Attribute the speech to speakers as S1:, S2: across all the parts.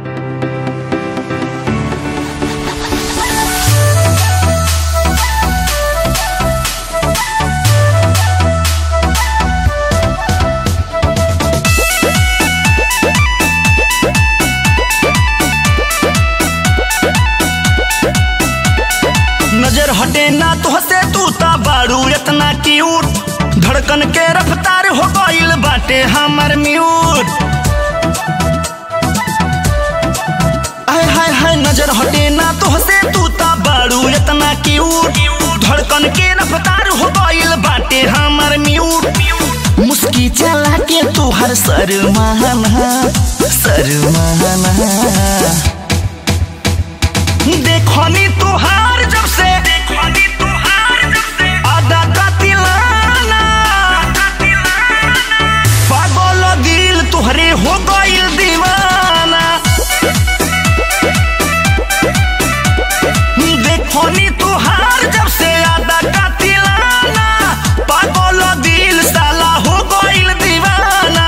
S1: नजर हटे ना तुहसे तू ता बारू इतना क्यूट, धड़कन के रफ्तार हो गइल बाटे हमर म्यूट। आय हाय हाय नजर हटे ना तुहसे तू ता बारू इतना क्यूट, धड़कन के रफ्तार हो गइल बाटे हमर म्यूट। मुस्की चला के तू हर शर्माना देखनी तुहार जब से आधा कातिलाना, पागल दिल तुहरे हो गइल दीवाना। देखनी तुहार जब से आधा कातिलाना, पागल दिल साला हो गइल दीवाना।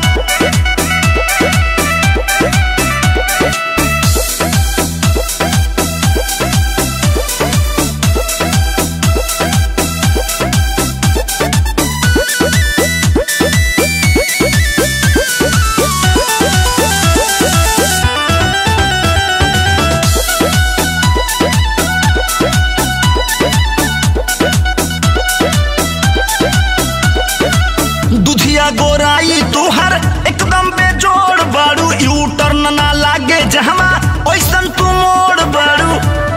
S1: दुधिया गोराई तुहर एकदम बेजोड़ बारू, यू टर्न ना लागे जहमा ओइसन तू मोड़ बारू।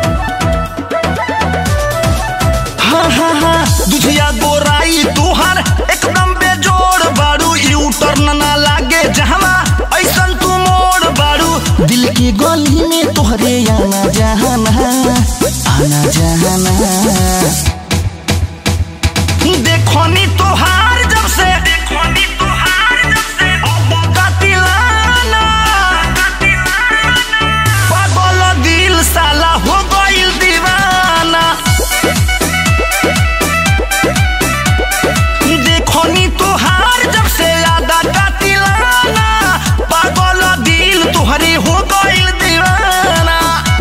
S1: हाँ हाँ हाँ दुधिया गोराई तुहर एकदम बेजोड़ बारू, यू टर्न ना लागे जहमा ओइसन तू मोड़ बारू। दिल की गली में तुहरे आना जाना देखनी तुहार जब से आधा कातिलाना, पागल दिल साला हो गइल दीवाना। देखनी तुहार जब से आधा कातिलाना, पागल दिल तुहरे हो गइल दीवाना।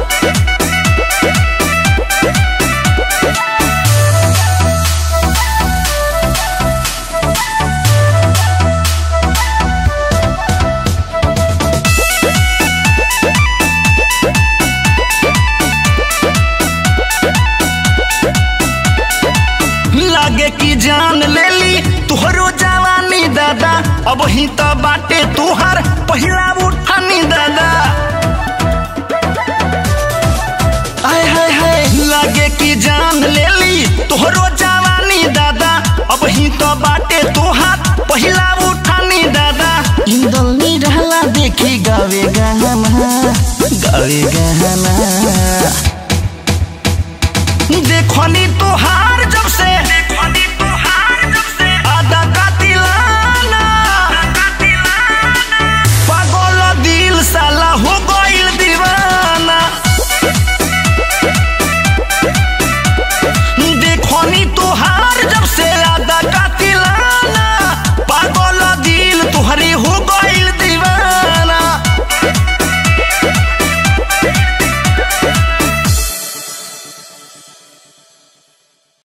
S1: लागे की जान ले ली तुहरो जवानी दादा, अब ही तो बाटे तुहार पहिला उठानी दादा। आय हाय हाय लागे की जान ले ली तुहरो जवानी दादा, अब ही तो बाटे तुहार पहिला उठानी दादा। इंदल नी रहला देखी गावे गाना देखनी तुहार जब से